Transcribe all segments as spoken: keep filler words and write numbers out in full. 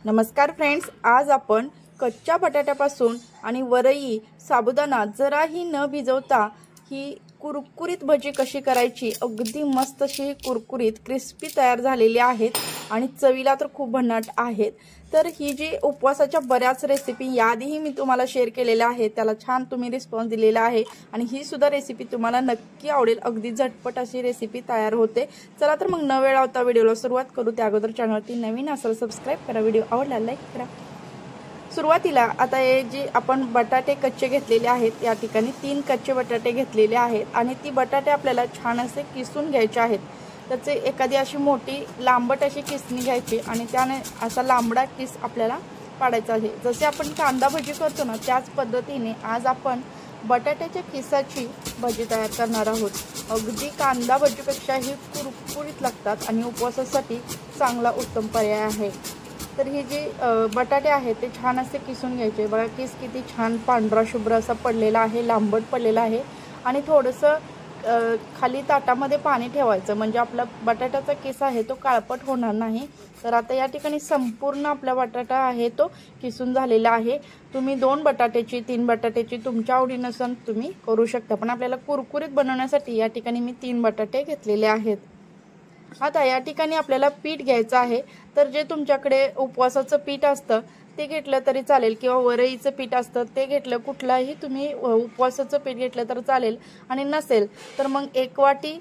नमस्कार फ्रेंड्स, आज आपण कच्च्या बटाट्यापासून आणि वरई साबुदाणा जराही न भिजवता ही कुरकुरीत भजी कशी करायची। अगदी मस्त अशी कुरकुरीत क्रिस्पी तयार झालेली आहेत आणि चवीला तर खूप भन्नाट आहेत। तर ही जी उपवासाच्या बऱ्याच रेसिपी याआधीही मी तुम्हाला शेअर केलेल्या आहेत, त्याला छान तुम्ही रिस्पॉन्स दिलेला आहे आणि ही सुद्धा रेसिपी तुम्हाला नक्की आवडेल। अगदी झटपट अशी रेसिपी तयार होते। चला तर मग न वेळ लावता व्हिडिओला सुरुवात करू। त्या अगोदर चॅनलवरती नवीन असाल सबस्क्राइब करा, व्हिडिओ आवडला लाईक करा। सुरुवातीला आता हे जे आपण बटाटे कच्चे घेतलेले आहेत, या ठिकाणी तीन कच्चे बटाटे घेतलेले आहेत आणि ती बटाटे आपल्याला छान असे किसून घ्यायचे आहेत। त्याचे एखादी अशी मोठी लांबट अशी किसणी घ्यायची आणि त्याने असा लांबडा किस आपल्याला पाडायचा आहे। जसे आपण कांदा भजी करतो ना, त्याच पद्धतीने आज आपण बटाट्याच्या किसाची भजी तयार करणार आहोत। अगदी कांदा भजीपेक्षाही कुरकुरीत लागतात आणि उपवासासाठी चांगला उत्तम पर्याय आहे। तर हे जे बटाटे आहेत ते छान असे किसून घ्यायचे। बघा किस किती छान पांढरा शुभ्र असा पडलेला आहे, लांबट पडलेला आहे आणि थोडंसं खाली ताटामध्ये पाणी ठेवायचं, म्हणजे आपला बटाट्याचा किस आहे तो काळपट होणार नाही। तर आता या ठिकाणी संपूर्ण आपला बटाटा आहे तो किसून झालेला आहे। तुम्ही दोन बटाट्याची तीन बटाट्याची तुमच्या आवडीनुसार तुम्ही करू शकता, पण आपल्याला कुरकुरीत बनवण्यासाठी या ठिकाणी मी तीन बटाटे घेतलेले आहेत। आता या ठिकाणी आपल्याला पीठ घ्यायचं आहे। तर जे तुमच्याकडे उपवासाचं पीठ असतं ते घेतलं तरी चालेल किंवा वरईचं पीठ असतं ते घेतलं, कुठलाही तुम्ही उपवासाचं पीठ घेतलं तर चालेल। आणि नसेल तर मग एक वाटी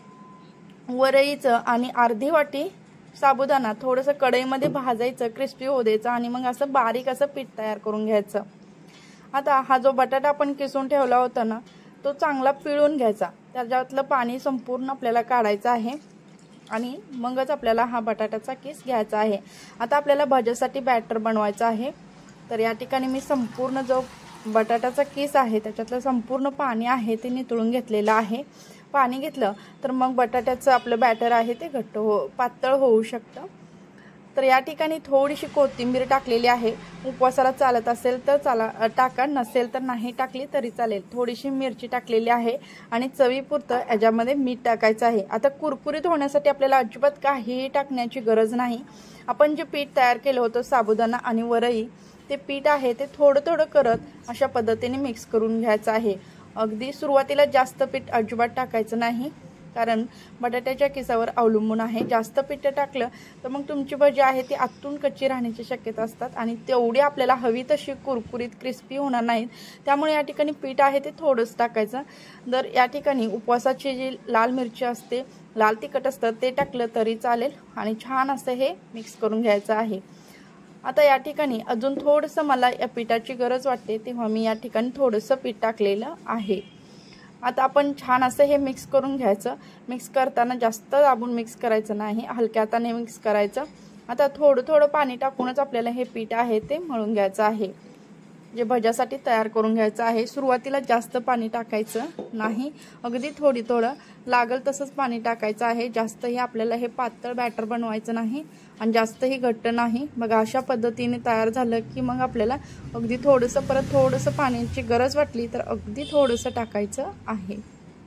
वरईचं आणि अर्धी वाटी साबुदाणा थोडंसं कढईमध्ये भाजायचं, क्रिस्पी होऊ द्यायचं आणि मग असं बारीक असं पीठ तयार करून घ्यायचं। आता हा जो बटाटा आपण किसून ठेवला होता ना, तो चांगला पिळून घ्यायचा, त्याच्यातलं पाणी संपूर्ण आपल्याला काढायचं आहे आणि मगच आपल्याला हा बटाट्याचा किस घ्यायचा आहे। आता आपल्याला भज्यासाठी बॅटर बनवायचं आहे। तर या ठिकाणी मी संपूर्ण जो बटाट्याचा किस आहे त्याच्यातलं संपूर्ण पाणी आहे ते नितळून घेतलेलं आहे। पाणी घेतलं तर मग बटाट्याचं आपलं बॅटर आहे ते घट्ट हो पातळ होऊ शकतं। तर या ठिकाणी थोडीशी कोथिंबीर टाकलेली आहे। उपवासाला चालत असेल तर चाला टाका, नसेल तर नाही टाकली तरी चालेल। थोडीशी मिरची टाकलेली आहे आणि चवीपुरतं याच्यामध्ये मीठ टाकायचं आहे। आता कुरकुरीत होण्यासाठी आपल्याला अजिबात काहीही टाकण्याची गरज नाही। आपण जे पीठ तयार केलं होतं साबुदाणा आणि वरई, ते पीठ आहे ते थोडं थोडं करत अशा पद्धतीने मिक्स करून घ्यायचं आहे। अगदी सुरुवातीला जास्त पीठ अजिबात टाकायचं नाही, कारण बटाट्याच्या किसावर अवलंबून आहे। जास्त पीठ टाकलं तर मग तुमची भजी आहे ती आतून कच्ची राहण्याची शक्यता असतात आणि तेवढी आपल्याला हवी तशी कुरकुरीत क्रिस्पी होणार नाहीत। त्यामुळे या ठिकाणी पीठ आहे ते थोडंच टाकायचं। जर या ठिकाणी उपवासाची जी लाल मिरची असते, लाल तिखट असतं, ते टाकलं तरी चालेल आणि छान असं हे मिक्स करून घ्यायचं आहे। आता या ठिकाणी अजून थोडंसं मला या पिठाची गरज वाटते, तेव्हा मी या ठिकाणी थोडंसं पीठ टाकलेलं आहे। आता आपण छान असं हे मिक्स करून घ्यायचं। मिक्स करताना जास्त दाबून मिक्स करायचं नाही, हलक्या हाताने मिक्स करायचं। आता थोडं थोडं पाणी टाकूनच आपल्याला हे पीठ आहे ते मळून घ्यायचं आहे, जे भज्यासाठी तयार करून घ्यायचं आहे। सुरुवातीला जास्त पाणी टाकायचं नाही, अगदी थोडी थोडं लागल तसंच पाणी टाकायचं आहे। जास्तही आपल्याला हे पातळ बॅटर बनवायचं नाही आणि जास्तही घट्ट नाही। बघा अशा पद्धतीने तयार झालं की मग आपल्याला अगदी थोडंसं परत थोडंसं पाण्याची गरज वाटली तर अगदी थोडंसं टाकायचं आहे।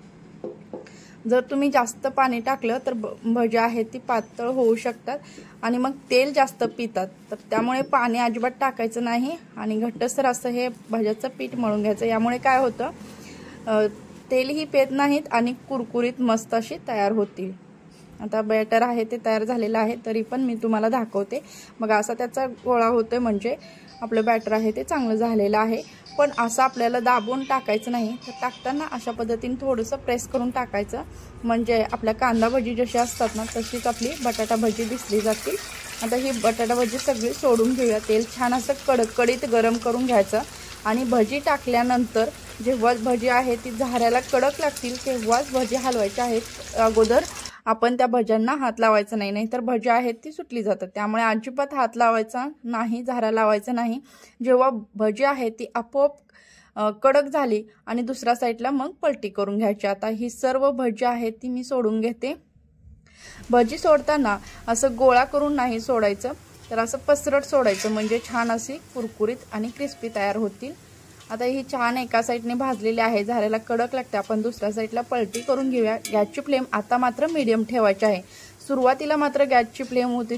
जर तुम्ही जास्त पाणी टाकलं तर भज्या आहेत ती पातळ होऊ शकतात आणि मग तेल जास्त पितात। तर त्यामुळे पाणी अजिबात टाकायचं नाही आणि घट्टसर असं हे भज्याचं पीठ मळून घ्यायचं। यामुळे काय होतं, तेलही पेत नाहीत आणि कुरकुरीत मस्त अशी तयार होतील। आता बॅटर आहे ते तयार झालेलं आहे, तरी पण मी तुम्हाला दाखवते। मग असा त्याचा गोळा होतोय म्हणजे आपलं बॅटर आहे ते चांगलं झालेलं आहे। पण असं आपल्याला दाबून टाकायचं नाही, तर टाकताना अशा पद्धतीने थोडंसं प्रेस करून टाकायचं, म्हणजे आपल्या कांदा भजी जशी असतात ना तशीच आपली बटाटा भजी दिसली जातील। आता ही बटाटा भजी सगळी सोडून घेऊया। तेल छान असं कडकडीत गरम करून घ्यायचं आणि भजी टाकल्यानंतर जेव्हा भजी आहे ती झाऱ्याला कडक लागतील तेव्हाच भजी हलवायची आहेत। अगोदर आपण त्या भज्यांना हात लावायचा नाही, नाहीतर भजी आहेत ती सुटली जातात। त्यामुळे अजिबात हात लावायचा नाही, झारा लावायचा नाही। जेव्हा भजी आहे ती आपोआप कडक झाली आणि दुसऱ्या साईडला मग पलटी करून घ्यायची। आता ही सर्व भजी आहेत ती मी सोडून घेते। भजी सोडताना असं गोळा करून नाही सोडायचं, तर असं पसरट सोडायचं, म्हणजे छान अशी कुरकुरीत आणि क्रिस्पी तयार होतील। आता ही छान एका साईडने भाजलेली आहे, झाऱ्याला कडक लागते। आपण दुसऱ्या साईडला पलटी करून घेऊया। गॅसची फ्लेम आता मात्र मीडियम ठेवायची आहे। सुरुवातीला मात्र गॅसची फ्लेम होती ती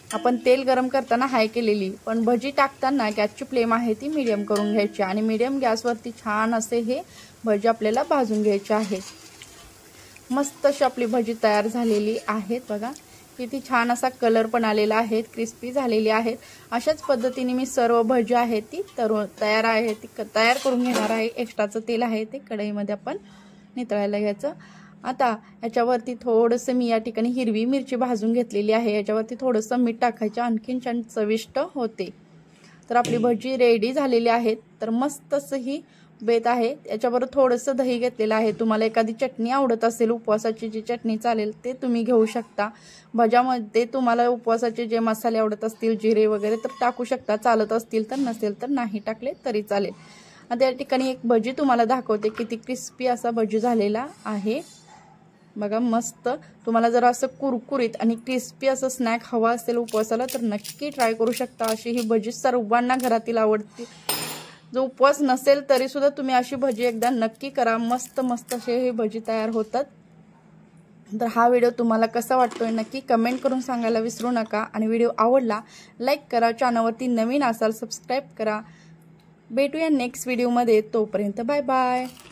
आपण तेल गरम करताना हाय केलेली, पण भजी टाकताना गॅसची फ्लेम आहे ती मीडियम करून घ्यायची आणि मीडियम गॅसवरती छान असे हे भजी आपल्याला भाजून घ्यायचे आहेत। मस्त अशी आपली भजी तयार झालेली आहेत बघा, किती छान असा कलर पण आलेला आहे, क्रिस्पी झालेली आहेत। अशाच पद्धतीने मी सर्व भजी आहेत ती तर तयार आहे ती तयार करून घेणार आहे। एक्स्ट्राचं तेल आहे ते कढईमध्ये आपण नितळायला घ्यायचं। आता याच्यावरती थोडंसं मी या ठिकाणी हिरवी मिरची भाजून घेतलेली आहे, याच्यावरती थोडंसं मीठ टाकायचं, आणखीन छान चविष्ट होते। तर आपली भजी रेडी झालेली आहेत। तर मस्त असं ही बेत आहे, याच्याबरोबर थोडंसं दही घेतलेलं आहे। तुम्हाला एखादी चटणी आवडत असेल, उपवासाची जी चटणी चालेल ते तुम्ही घेऊ शकता। भज्यामध्ये तुम्हाला उपवासाचे जे मसाले आवडत असतील, जिरे वगैरे तर टाकू शकता, चालत असतील तर, नसेल तर नाही टाकले तरी चालेल। आता या ठिकाणी एक भजी तुम्हाला दाखवते, किती क्रिस्पी असा भजी झालेला आहे बघा। मस्त तुम्हाला जर असं कुरकुरीत आणि क्रिस्पी असं स्नॅक हवा असेल उपवासाला तर नक्की ट्राय करू शकता। अशी ही भजी सर्वांना घरातील आवडते, जो उपवास नसेल तरी सुद्धा तुम्ही अशी भजी एकदा नक्की करा। मस्त मस्त असे हे भजी तयार होतात। तर हा व्हिडिओ तुम्हाला कसा वाटतोय नक्की कमेंट करून सांगायला विसरू नका आणि व्हिडिओ आवडला लाईक करा, चॅनलवरती नवीन असाल सबस्क्राईब करा। भेटूया नेक्स्ट व्हिडिओमध्ये, तोपर्यंत बाय बाय।